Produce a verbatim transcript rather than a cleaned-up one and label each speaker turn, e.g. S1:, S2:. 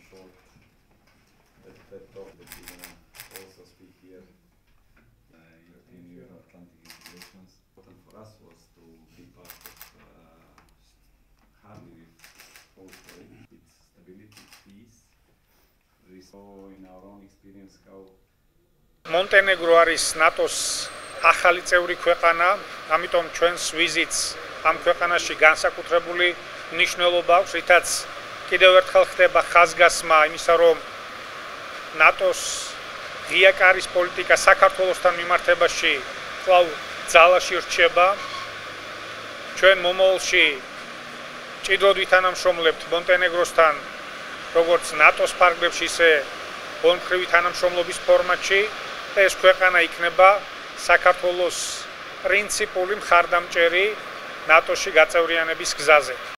S1: short that, that talk that we're going to also speak here. Uh, European Union Atlantic integrations. Important for us was to be part of uh, harmony with also its stability, peace. We saw in our own experience how
S2: Montenegro არის ნატოს ახალი წევრი ქვეყანა, ამიტომ ჩვენს ვიზიტს ამ ქვეყანაში განსაკუთრებული მნიშვნელობა აქვს, რითაც კიდევ ერთხელ ხდება ხაზგასმა იმისა, რომ ნატოს ღია კარის პოლიტიკა საქართველოსთან მიმართებაში კვლავ ძალაში რჩება. ჩვენ მომავალში ჭიდროდ ვითანამშრომლებთ მონტენეგროსთან, როგორც ნატოს ფარგლებში, ისე ორმხრივი თანამშრომლობის ფორმატში. ეს ქვეყანა იქნება საქართველოს პრინციპული მხარდამჭერი ნატოში გაწევრიანების გზაზე.